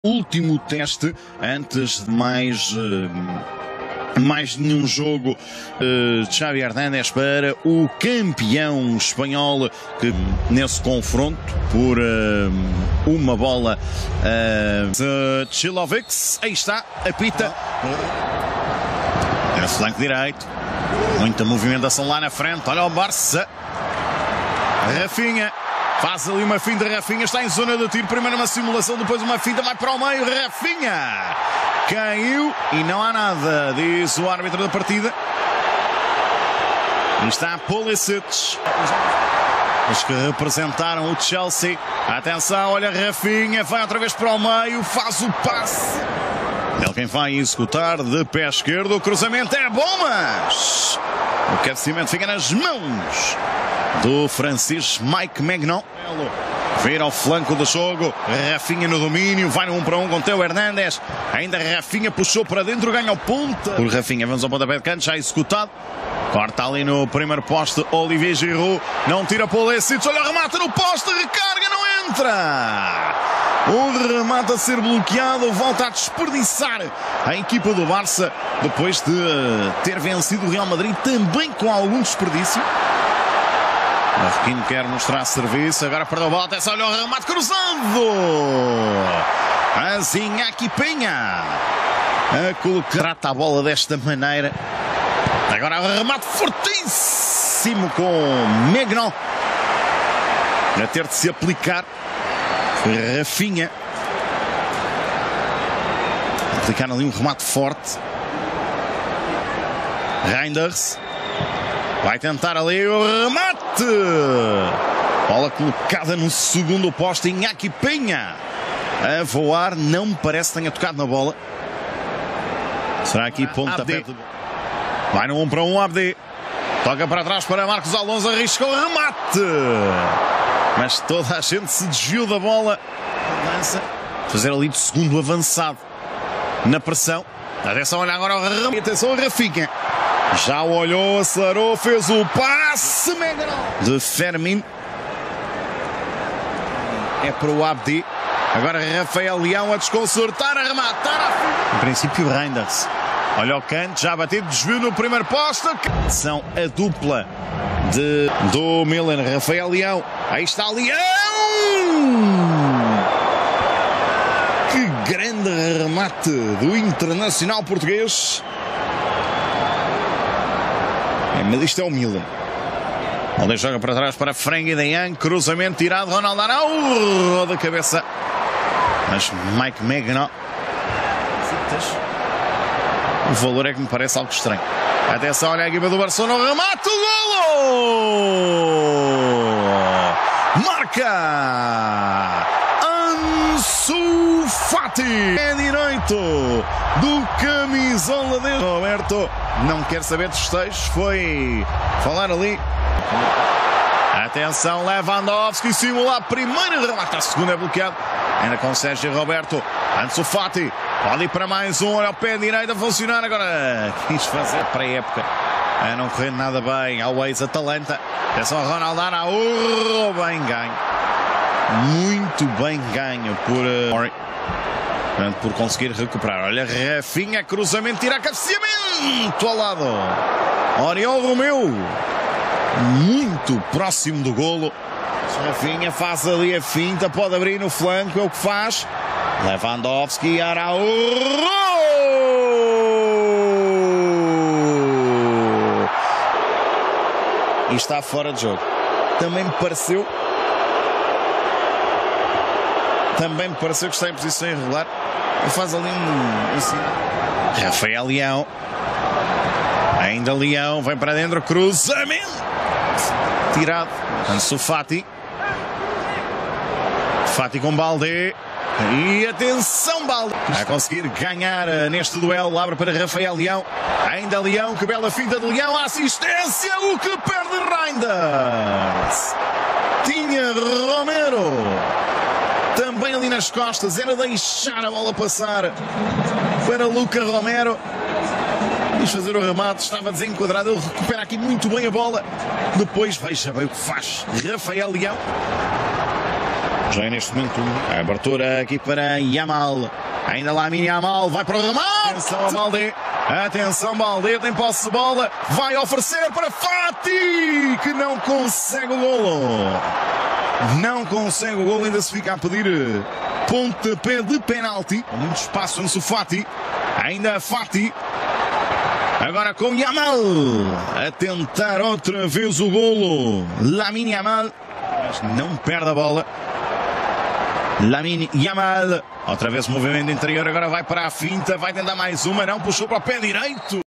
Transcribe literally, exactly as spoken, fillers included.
Último teste antes de mais uh, mais nenhum jogo uh, de Xavi Hernández para o campeão espanhol, que nesse confronto por uh, uma bola uh, Chilovics, aí está, apita é o flanco direito, muita movimentação lá na frente, olha o Barça, Rafinha faz ali uma finta, Rafinha está em zona de tiro, primeiro uma simulação, depois uma finta, vai para o meio, Rafinha caiu e não há nada, diz o árbitro da partida. E está Pulisic, os que representaram o Chelsea. Atenção, olha Rafinha, vai outra vez para o meio, faz o passe. Ele quem vai executar de pé esquerdo, o cruzamento é bom, mas o cabeceamento fica nas mãos do francês Mike Maignan. Vira ao flanco do jogo, Rafinha no domínio, vai no um para um com Theo Hernández. Ainda Rafinha puxou para dentro, ganha o ponta. Por Rafinha, vamos ao pontapé de canto, já executado. Corta ali no primeiro poste, Olivier Giroud, não tira Pulisic, olha o remate no poste, recarga, não entra. O remate a ser bloqueado, volta a desperdiçar a equipa do Barça, depois de ter vencido o Real Madrid, também com algum desperdício. Marquinhos quer mostrar serviço, agora perdeu a bola, atenção, olha o remate cruzado. Azinha aqui Penha a colocar, trata a bola desta maneira. Agora o remate fortíssimo com Maignan a ter de se aplicar. Foi Rafinha aplicar ali um remate forte. Reinders vai tentar ali o remate. Bola colocada no segundo poste, Iñaki Penha a voar, não me parece que tenha tocado na bola. Será aqui pontapé? Vai no um para um, Abdi. Toca para trás para Marcos Alonso, arrisca o remate. Mas toda a gente se desviou da bola. Fazer ali de segundo avançado na pressão. Atenção, olha agora o remate. Atenção, Rafinha. Já o olhou, acelerou, fez o passe de Fermin. É para o Abdi. Agora Rafael Leão a desconcertar, a rematar. A... Em princípio, Reinders. Olha o canto, já batido, desvio no primeiro posto. São a dupla de, do Milan, Rafael Leão. Aí está Leão! Que grande remate do internacional português. É, mas isto é o Milan. Onde joga para trás para Frenkie de Jong, cruzamento tirado, Ronaldo Araújo da cabeça. Mas Mike Maignan, o valor é que me parece algo estranho. Atenção, olha a equipa do Barcelona, remate o golo! Marca Ansu Fati, é direito do camisola de Roberto. Não quer saber de festejos, foi falar ali. Atenção, Lewandowski simula a primeira, remata a segunda, é bloqueado. Ainda com Sérgio Roberto, Ansu Fati, pode ir para mais um, olha o pé direito a funcionar. Agora quis fazer para a época, a não correr nada bem ao ex-Atalanta. Atenção, Ronaldo Araújo, bem ganho, muito bem ganho por uh, por conseguir recuperar. Olha Rafinha, cruzamento, tira cabeceamento ao lado. Oriol Romeu, muito próximo do golo. Rafinha faz ali a finta, pode abrir no flanco, é o que faz. Lewandowski, Araújo. E está fora de jogo. Também me pareceu. Também me pareceu que está em posição irregular. Faz ali um, um sinal. Rafael Leão. Ainda Leão, vem para dentro, cruzamento. Tirado. Ansu Fati. Fati com Balde. E atenção, Balde. A conseguir ganhar neste duelo. Abre para Rafael Leão. Ainda Leão, que bela finta de Leão. Assistência, o que perde Reinders. Tinha Romero também ali nas costas. Era deixar a bola passar para Luca Romero. Quis fazer o remate, estava desenquadrado. Ele recupera aqui muito bem a bola. Depois veja bem o que faz Rafael Leão. Já é neste momento a abertura aqui para Yamal. Ainda lá Lamine Yamal, vai para o remate. Atenção a Balde. Atenção Balde, tem posse de bola. Vai oferecer para Fati, que não consegue o golo. Não consegue o golo, ainda se fica a pedir pontapé de penalti. Muito espaço no Fati. Ainda Fati. Agora com Yamal. A tentar outra vez o golo. Lamine Yamal. Mas não perde a bola. Lamine Yamal. Outra vez movimento interior. Agora vai para a finta. Vai tentar mais uma. Não puxou para o pé direito.